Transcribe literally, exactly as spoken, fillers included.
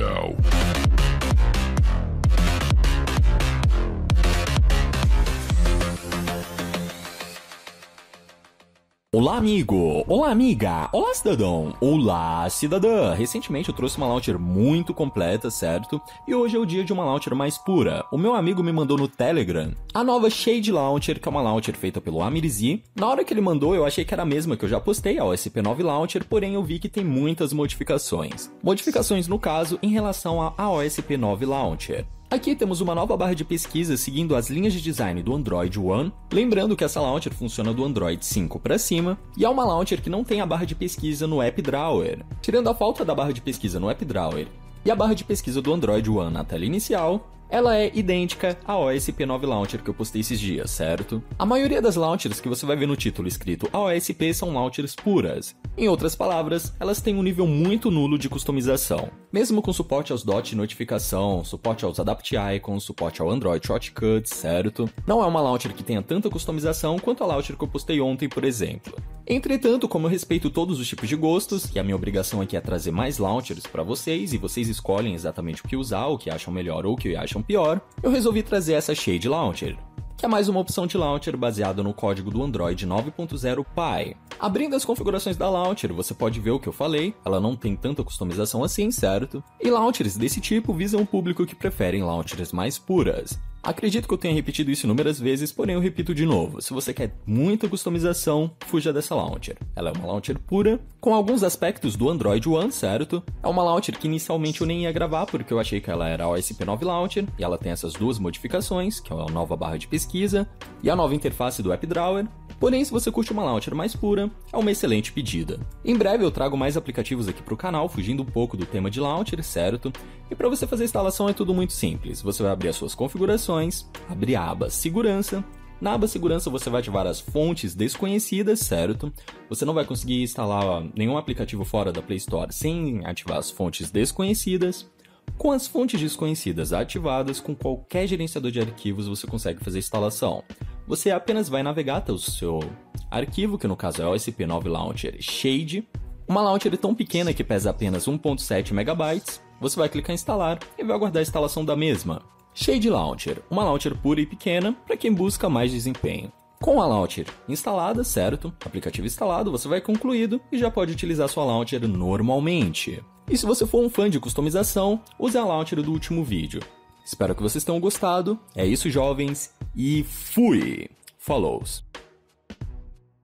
now. Olá amigo, olá amiga, olá cidadão, olá cidadã. Recentemente eu trouxe uma launcher muito completa, certo? E hoje é o dia de uma launcher mais pura. O meu amigo me mandou no Telegram a nova Shade Launcher, que é uma launcher feita pelo Amirzi. Na hora que ele mandou eu achei que era a mesma que eu já postei, a O S P nove Launcher, porém eu vi que tem muitas modificações. Modificações no caso em relação à O S P nove Launcher. Aqui temos uma nova barra de pesquisa seguindo as linhas de design do Android One, lembrando que essa launcher funciona do Android cinco para cima, e é uma launcher que não tem a barra de pesquisa no App Drawer. Tirando a falta da barra de pesquisa no App Drawer e a barra de pesquisa do Android One na tela inicial, ela é idêntica à O S P nove Launcher que eu postei esses dias, certo? A maioria das launchers que você vai ver no título escrito A O S P são launchers puras. Em outras palavras, elas têm um nível muito nulo de customização. Mesmo com suporte aos dots de notificação, suporte aos Adapt Icons, suporte ao Android Shortcuts, certo? Não é uma launcher que tenha tanta customização quanto a launcher que eu postei ontem, por exemplo. Entretanto, como eu respeito todos os tipos de gostos, e a minha obrigação aqui é trazer mais launchers para vocês, e vocês escolhem exatamente o que usar, o que acham melhor ou o que acham pior, eu resolvi trazer essa Shade Launcher, que é mais uma opção de launcher baseada no código do Android nove ponto zero Pie. Abrindo as configurações da launcher, você pode ver o que eu falei, ela não tem tanta customização assim, certo? E launchers desse tipo visam o público que preferem launchers mais puras. Acredito que eu tenha repetido isso inúmeras vezes, porém eu repito de novo. Se você quer muita customização, fuja dessa launcher. Ela é uma launcher pura, com alguns aspectos do Android One, certo? É uma launcher que inicialmente eu nem ia gravar, porque eu achei que ela era a O S P nove Launcher, e ela tem essas duas modificações, que é a nova barra de pesquisa e a nova interface do App Drawer. Porém, se você curte uma launcher mais pura, é uma excelente pedida. Em breve eu trago mais aplicativos aqui para o canal, fugindo um pouco do tema de launcher, certo? E para você fazer a instalação é tudo muito simples. Você vai abrir as suas configurações, abrir a aba Segurança. Na aba Segurança você vai ativar as fontes desconhecidas, certo? Você não vai conseguir instalar nenhum aplicativo fora da Play Store sem ativar as fontes desconhecidas. Com as fontes desconhecidas ativadas, com qualquer gerenciador de arquivos você consegue fazer a instalação. Você apenas vai navegar até o seu arquivo, que no caso é o O S P nove Launcher Shade, uma launcher tão pequena que pesa apenas um ponto sete megabytes. Você vai clicar em instalar e vai aguardar a instalação da mesma. Shade Launcher, uma launcher pura e pequena para quem busca mais desempenho. Com a launcher instalada, certo? Aplicativo instalado, você vai concluído e já pode utilizar sua launcher normalmente. E se você for um fã de customização, use a launcher do último vídeo. Espero que vocês tenham gostado. É isso, jovens, e fui! Falou!